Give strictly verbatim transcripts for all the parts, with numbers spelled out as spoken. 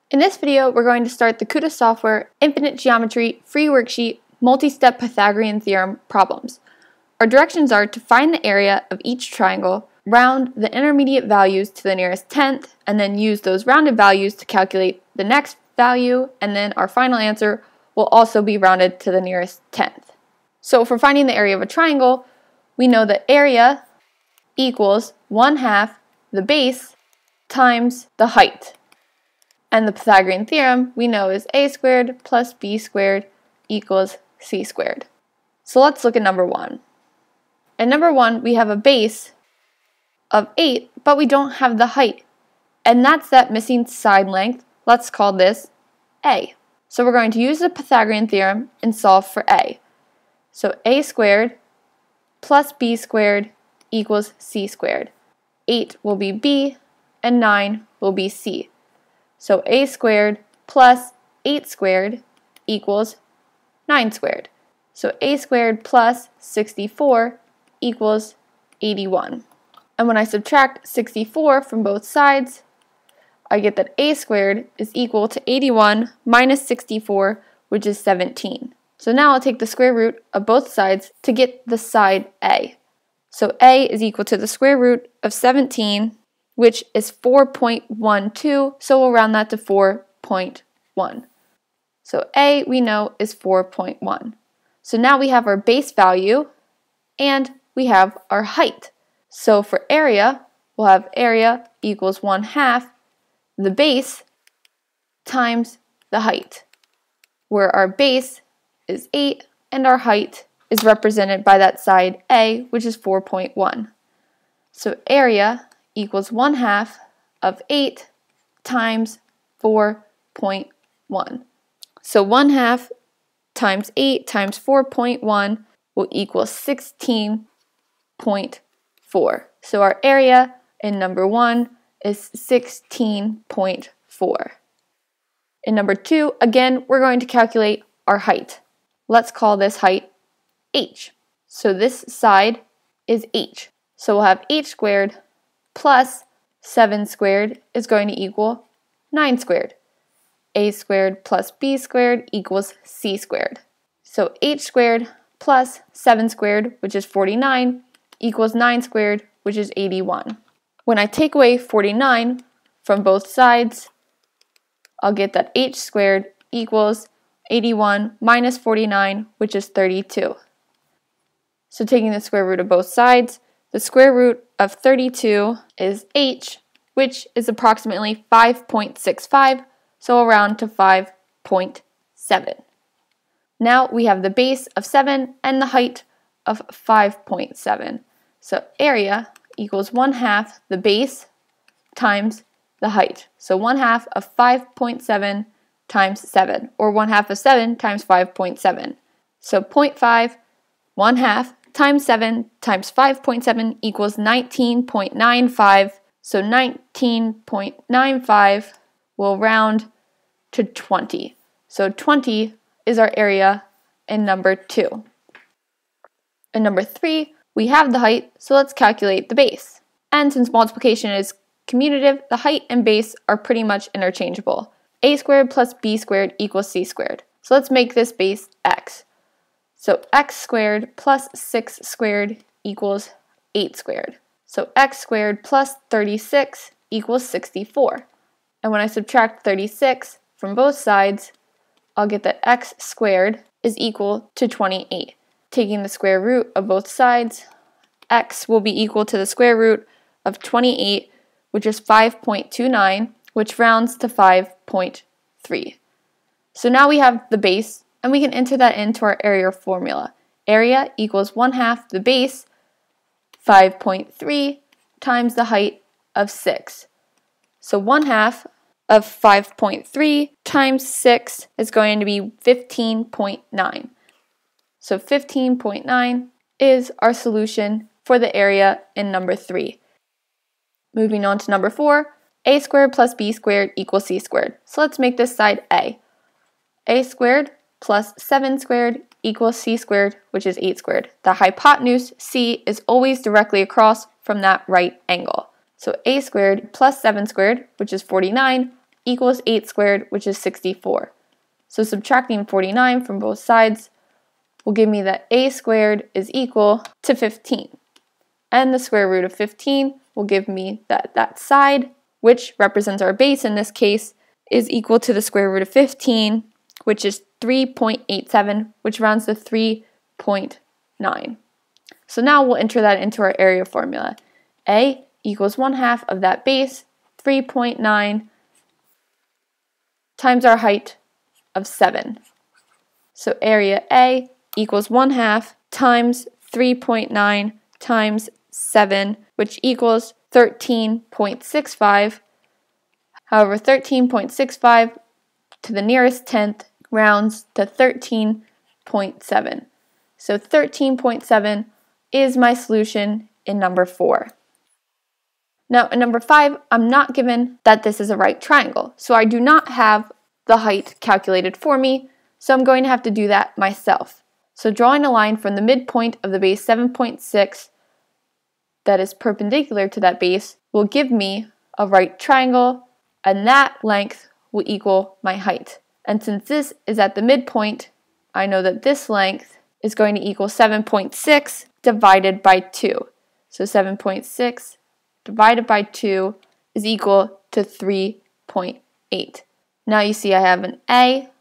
In this video, we're going to start the KutaSoftware Infinite Geometry Free Worksheet Multi-Step Pythagorean Theorem problems. Our directions are to find the area of each triangle, round the intermediate values to the nearest tenth, and then use those rounded values to calculate the next value, and then our final answer will also be rounded to the nearest tenth. So for finding the area of a triangle, we know that area equals one half the base times the height. And the Pythagorean theorem we know is a squared plus b squared equals c squared. So let's look at number one. In number one, we have a base of eight, but we don't have the height. And that's that missing side length. Let's call this a. So we're going to use the Pythagorean theorem and solve for a. So a squared plus b squared equals c squared. eight will be b and nine will be c. So a squared plus eight squared equals nine squared. So a squared plus sixty-four equals eighty-one. And when I subtract sixty-four from both sides, I get that a squared is equal to eighty-one minus sixty-four, which is seventeen. So now I'll take the square root of both sides to get the side a. So a is equal to the square root of seventeen, which is four point one two, so we'll round that to four point one. So a, we know, is four point one. So now we have our base value, and we have our height. So for area, we'll have area equals one half the base times the height, where our base is eight, and our height is represented by that side a, which is four point one. So area equals one half of eight times four point one. So one half times eight times four point one will equal sixteen point four. So our area in number one is sixteen point four. In number two, again, we're going to calculate our height. Let's call this height h. So this side is h. So we'll have h squared plus seven squared is going to equal nine squared. A squared plus b squared equals c squared. So h squared plus seven squared, which is forty-nine, equals nine squared, which is eighty-one. When I take away forty-nine from both sides, I'll get that h squared equals eighty-one minus forty-nine, which is thirty-two. So taking the square root of both sides, the square root of thirty-two is h, which is approximately five point six five, so I'll round to five point seven. Now we have the base of seven and the height of five point seven. So area equals one half the base times the height. So one half of five point seven times seven, or one half of seven times five point seven. So zero point five, one half, times seven times five point seven equals nineteen point nine five. So nineteen point nine five will round to twenty. So twenty is our area in number two. In number three, we have the height, so let's calculate the base. And since multiplication is commutative, the height and base are pretty much interchangeable. A squared plus b squared equals c squared. So let's make this base x. So x squared plus six squared equals eight squared. So x squared plus thirty-six equals sixty-four. And when I subtract thirty-six from both sides, I'll get that x squared is equal to twenty-eight. Taking the square root of both sides, x will be equal to the square root of twenty-eight, which is five point two nine, which rounds to five point three. So now we have the base, and we can enter that into our area formula. Area equals one half the base, five point three, times the height of six. So one half of five point three times six is going to be fifteen point nine. So fifteen point nine is our solution for the area in number three. Moving on to number four, a squared plus b squared equals c squared. So let's make this side a. a squared plus seven squared equals c squared, which is eight squared. The hypotenuse c is always directly across from that right angle. So a squared plus seven squared, which is forty-nine, equals eight squared, which is sixty-four. So subtracting forty-nine from both sides will give me that a squared is equal to fifteen. And the square root of fifteen will give me that that side, which represents our base in this case, is equal to the square root of fifteen, which is three point eight seven, which rounds to three point nine. So now we'll enter that into our area formula. A equals one half of that base, three point nine, times our height of seven. So area A equals one half times three point nine times seven, which equals thirteen point six five. However, thirteen point six five to the nearest tenth rounds to thirteen point seven. So thirteen point seven is my solution in number four. Now in number five, I'm not given that this is a right triangle, so I do not have the height calculated for me, so I'm going to have to do that myself. So drawing a line from the midpoint of the base seven point six that is perpendicular to that base will give me a right triangle, and that length will equal my height. And since this is at the midpoint, I know that this length is going to equal seven point six divided by two. So seven point six divided by two is equal to three point eight. Now you see I have an A,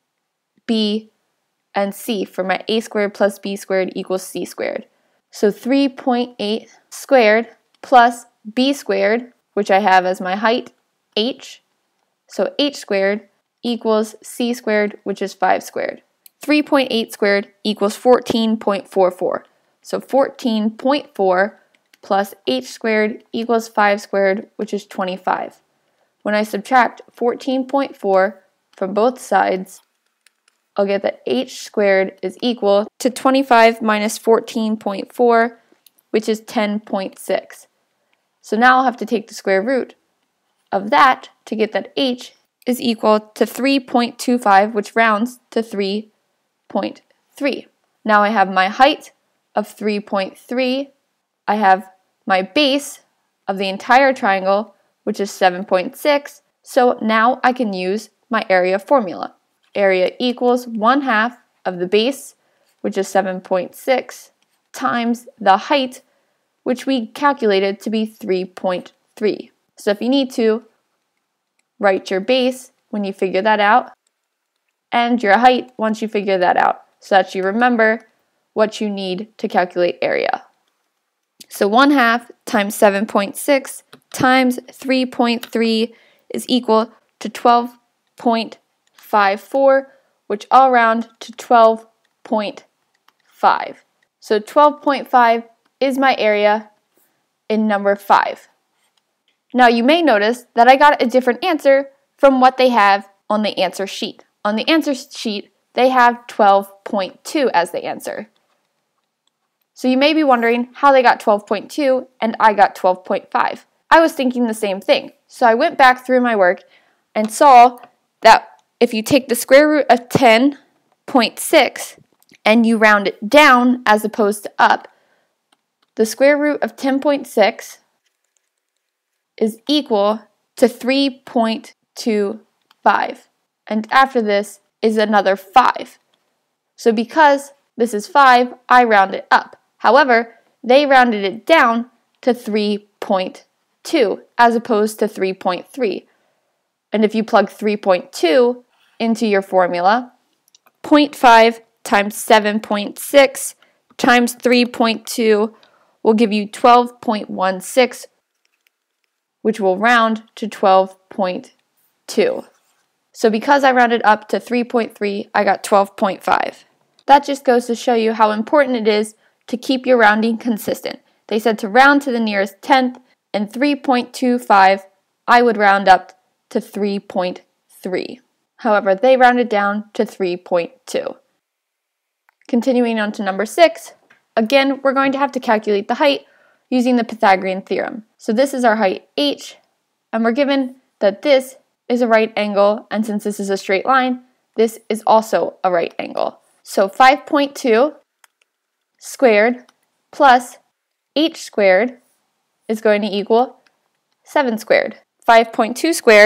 B, and C for my a squared plus b squared equals c squared. So three point eight squared plus b squared, which I have as my height, h, so h squared equals c squared, which is five squared. three point eight squared equals fourteen point four four. So fourteen point four plus h squared equals five squared, which is twenty-five. When I subtract fourteen point four from both sides, I'll get that h squared is equal to twenty-five minus fourteen point four, which is ten point six. So now I'll have to take the square root of that to get that h is equal to three point two five, which rounds to three point three. Now I have my height of three point three. I have my base of the entire triangle, which is seven point six. So now I can use my area formula. Area equals one half of the base, which is seven point six, times the height, which we calculated to be three point three. So if you need to, write your base when you figure that out, and your height once you figure that out, so that you remember what you need to calculate area. So one half times seven point six times three point three is equal to twelve point five four, which all round to twelve point five. So twelve point five is my area in number five. Now you may notice that I got a different answer from what they have on the answer sheet. On the answer sheet, they have twelve point two as the answer. So you may be wondering how they got twelve point two and I got twelve point five. I was thinking the same thing. So I went back through my work and saw that if you take the square root of ten point six and you round it down as opposed to up, the square root of ten point six is equal to three point two five. And after this is another five. So because this is five, I round it up. However, they rounded it down to three point two as opposed to three point three. And if you plug three point two into your formula, zero point five times seven point six times three point two will give you twelve point one six, which will round to twelve point two. So because I rounded up to three point three, I got twelve point five. That just goes to show you how important it is to keep your rounding consistent. They said to round to the nearest tenth, and three point two five, I would round up to three point three. However, they rounded down to three point two. Continuing on to number six, again, we're going to have to calculate the height using the Pythagorean Theorem. So this is our height h, and we're given that this is a right angle, and since this is a straight line, this is also a right angle. So five point two squared plus h squared is going to equal seven squared. five point two squared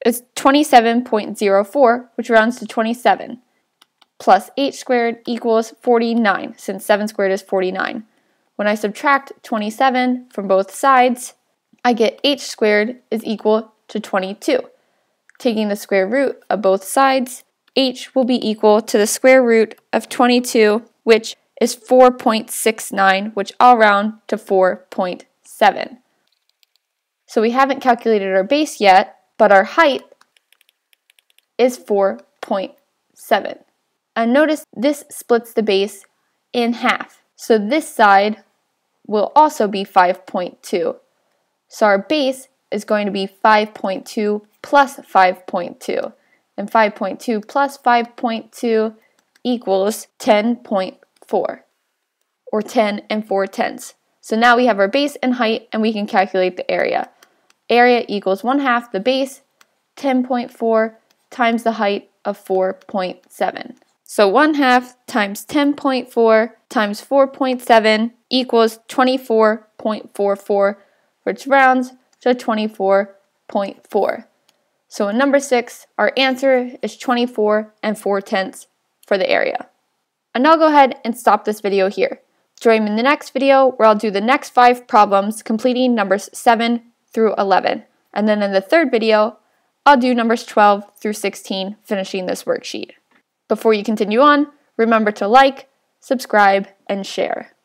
is twenty-seven point zero four, which rounds to twenty-seven, plus eight squared equals forty-nine, since seven squared is forty-nine. When I subtract twenty-seven from both sides, I get h squared is equal to twenty-two. Taking the square root of both sides, h will be equal to the square root of twenty-two, which is four point six nine, which I'll round to four point seven. So we haven't calculated our base yet, but our height is four point seven. And notice this splits the base in half. So this side will also be five point two. So our base is going to be five point two plus five point two. And five point two plus five point two equals ten point four, or ten and four tenths. So now we have our base and height, and we can calculate the area. Area equals one half the base, ten point four, times the height of four point seven. So one half times ten point four times four point seven equals twenty-four point four four, which rounds to twenty-four point four. So in number six, our answer is twenty-four and four tenths for the area. And I'll go ahead and stop this video here. Join me in the next video where I'll do the next five problems, completing numbers seven through eleven. And then in the third video, I'll do numbers twelve through sixteen, finishing this worksheet. Before you continue on, remember to like, subscribe, and share.